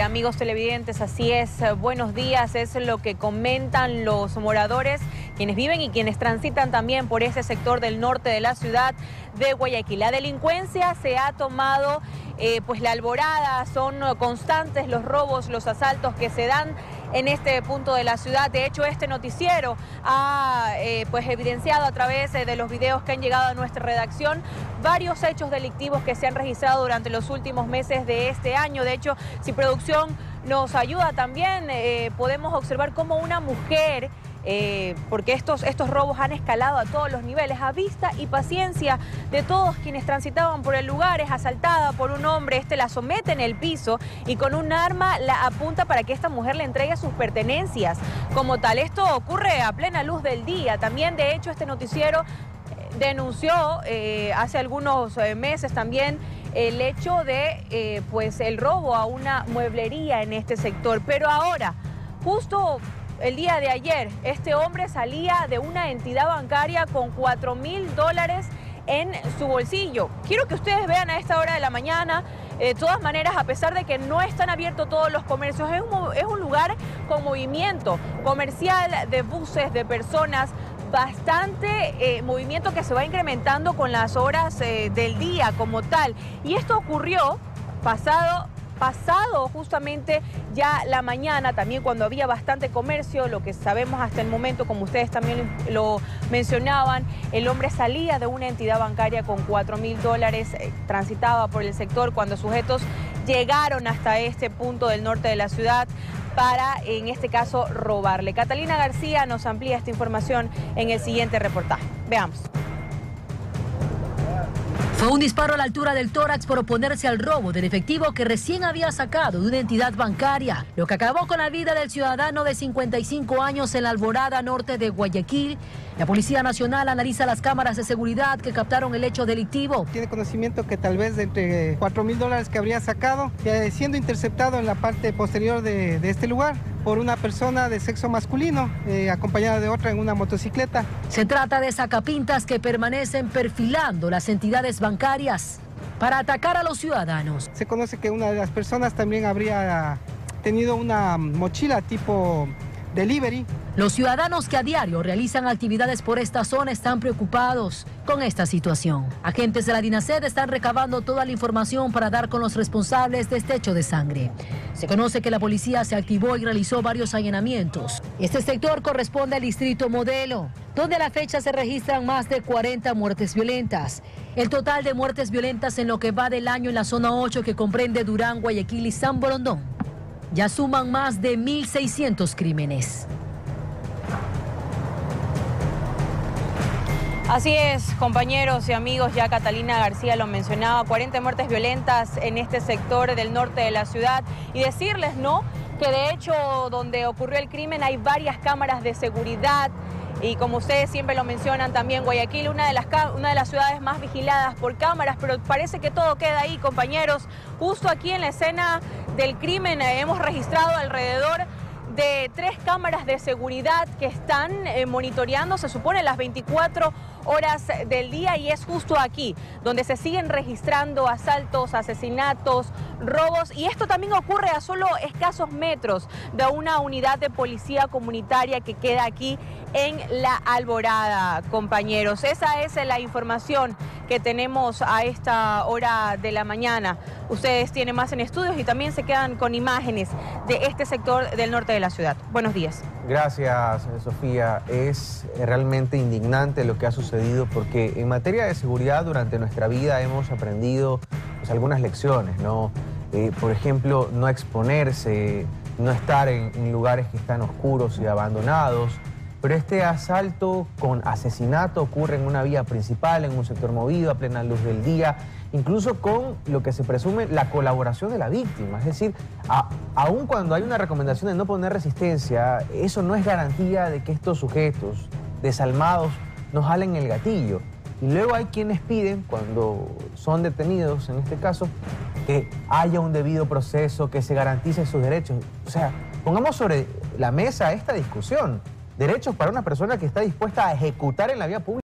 amigos televidentes, así es. Buenos días, es lo que comentan los moradores, quienes viven y quienes transitan también por ese sector del norte de la ciudad de Guayaquil. La delincuencia se ha tomado pues la alborada, son constantes los robos, los asaltos que se dan en este punto de la ciudad. De hecho, este noticiero ha pues evidenciado a través de los videos que han llegado a nuestra redacción varios hechos delictivos que se han registrado durante los últimos meses de este año. De hecho, si producción nos ayuda también, podemos observar cómo una mujer, porque estos robos han escalado a todos los niveles, a vista y paciencia de todos quienes transitaban por el lugar, es asaltada por un hombre, la somete en el piso y con un arma la apunta para que esta mujer le entregue sus pertenencias. Como tal, esto ocurre a plena luz del día. También, de hecho, este noticiero denunció hace algunos meses también el hecho de pues el robo a una mueblería en este sector. Pero ahora, justo el día de ayer, este hombre salía de una entidad bancaria con $4.000 en su bolsillo. Quiero que ustedes vean a esta hora de la mañana. De todas maneras, a pesar de que no están abiertos todos los comercios, es un lugar con movimiento comercial de buses, de personas, bastante movimiento que se va incrementando con las horas del día como tal. Y esto ocurrió pasado justamente ya la mañana, también cuando había bastante comercio. Lo que sabemos hasta el momento, como ustedes también lo mencionaban, el hombre salía de una entidad bancaria con $4.000, transitaba por el sector cuando sujetos llegaron hasta este punto del norte de la ciudad para, en este caso, robarle. Catalina García nos amplía esta información en el siguiente reportaje. Veamos. Fue un disparo a la altura del tórax por oponerse al robo del efectivo que recién había sacado de una entidad bancaria, lo que acabó con la vida del ciudadano de 55 años en la Alborada norte de Guayaquil. La Policía Nacional analiza las cámaras de seguridad que captaron el hecho delictivo. Tiene conocimiento que tal vez de entre $4.000 que habría sacado, siendo interceptado en la parte posterior de este lugar por una persona de sexo masculino, acompañada de otra en una motocicleta. Se trata de sacapintas que permanecen perfilando las entidades bancarias para atacar a los ciudadanos. Se conoce que una de las personas también habría tenido una mochila tipo delivery. Los ciudadanos que a diario realizan actividades por esta zona están preocupados con esta situación. Agentes de la DINASED están recabando toda la información para dar con los responsables de este hecho de sangre. Se conoce que la policía se activó y realizó varios allanamientos. Este sector corresponde al distrito Modelo, donde a la fecha se registran más de 40 muertes violentas. El total de muertes violentas en lo que va del año en la zona 8, que comprende Durán, Guayaquil y San Borondón, ya suman más de 1.600 crímenes. Así es, compañeros y amigos, ya Catalina García lo mencionaba, 40 muertes violentas en este sector del norte de la ciudad. Y decirles, ¿no?, que de hecho donde ocurrió el crimen hay varias cámaras de seguridad. Y como ustedes siempre lo mencionan también, Guayaquil, una de las ciudades más vigiladas por cámaras, pero parece que todo queda ahí, compañeros. Justo aquí en la escena del crimen hemos registrado alrededor de 3 cámaras de seguridad que están monitoreando, se supone, las 24 horas del día, y es justo aquí donde se siguen registrando asaltos, asesinatos, robos, y esto también ocurre a solo escasos metros de una unidad de policía comunitaria que queda aquí en la Alborada, compañeros. Esa es la información que tenemos a esta hora de la mañana. Ustedes tienen más en estudios y también se quedan con imágenes de este sector del norte de la ciudad. Buenos días. Gracias, Sofía. Es realmente indignante lo que ha sucedido, porque en materia de seguridad durante nuestra vida hemos aprendido pues algunas lecciones, ¿no? Por ejemplo, no exponerse, no estar en lugares que están oscuros y abandonados. Pero este asalto con asesinato ocurre en una vía principal, en un sector movido, a plena luz del día, incluso con lo que se presume la colaboración de la víctima. Es decir, aun cuando hay una recomendación de no poner resistencia, eso no es garantía de que estos sujetos desalmados nos jalen el gatillo. Y luego hay quienes piden, cuando son detenidos, en este caso, que haya un debido proceso, que se garantice sus derechos. O sea, pongamos sobre la mesa esta discusión. Derechos para una persona que está dispuesta a ejecutar en la vía pública.